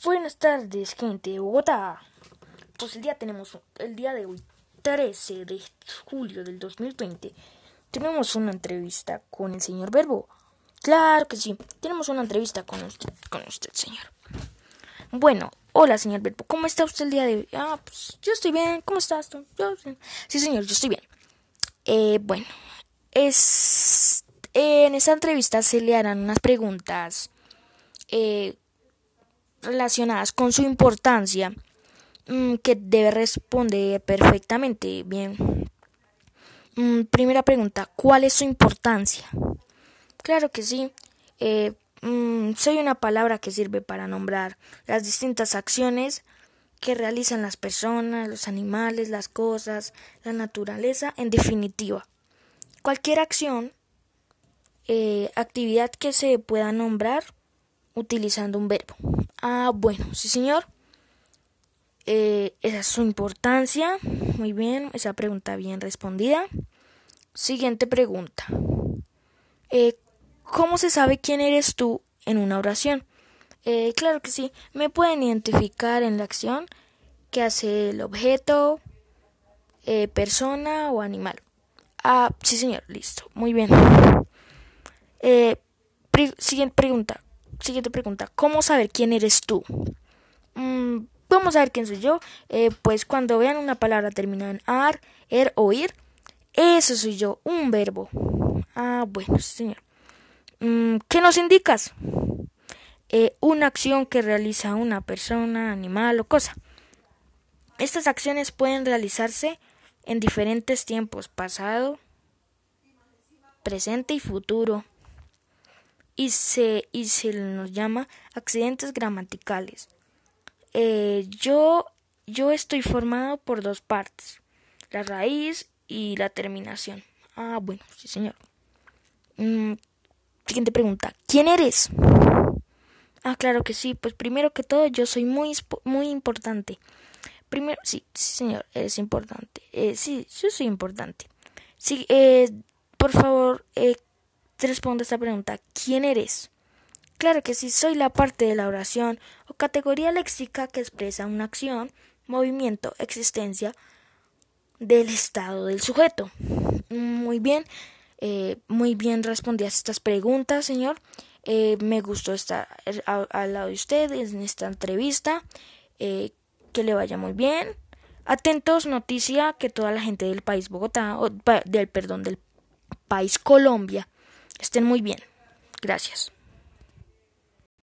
Buenas tardes, gente de Bogotá. Pues el día de hoy, 13 de julio del 2020, tenemos una entrevista con el señor Verbo. Claro que sí, tenemos una entrevista con usted, señor. Bueno, hola, señor Verbo, ¿cómo está usted el día de hoy? Pues yo estoy bien, ¿cómo estás tú? Sí, señor, yo estoy bien. Bueno, en esta entrevista se le harán unas preguntas relacionadas con su importancia que debe responder perfectamente bien. Primera pregunta, ¿cuál es su importancia? Claro que sí. Soy una palabra que sirve para nombrar las distintas acciones que realizan las personas, los animales, las cosas, la naturaleza, en definitiva. Cualquier acción, actividad que se pueda nombrar utilizando un verbo. Bueno, sí, señor. Esa es su importancia. Muy bien, esa pregunta bien respondida. Siguiente pregunta. ¿Cómo se sabe quién eres tú en una oración? Claro que sí. ¿Me pueden identificar en la acción que hace el objeto, persona o animal? Sí, señor. Listo. Muy bien. Siguiente pregunta. Siguiente pregunta. ¿Cómo saber quién eres tú? Vamos a ver quién soy yo. Pues cuando vean una palabra terminada en ar, o ir, eso soy yo, un verbo. Bueno, sí, señor. ¿Qué nos indicas? Una acción que realiza una persona, animal o cosa. Estas acciones pueden realizarse en diferentes tiempos, pasado, presente y futuro. Y se nos llama accidentes gramaticales. Yo estoy formado por dos partes, la raíz y la terminación. Bueno, sí, señor. Siguiente pregunta, ¿quién eres? Claro que sí, pues primero que todo yo soy muy importante. Primero, sí, señor, es importante. Sí, yo soy importante. Sí, por favor, responda esta pregunta, ¿quién eres? Claro que sí, soy la parte de la oración o categoría léxica que expresa una acción, movimiento, existencia del estado del sujeto. Muy bien respondí a estas preguntas, señor. Me gustó estar al lado de usted en esta entrevista. Que le vaya muy bien. Atentos, noticia que toda la gente del país Bogotá, del país Colombia, estén muy bien. Gracias.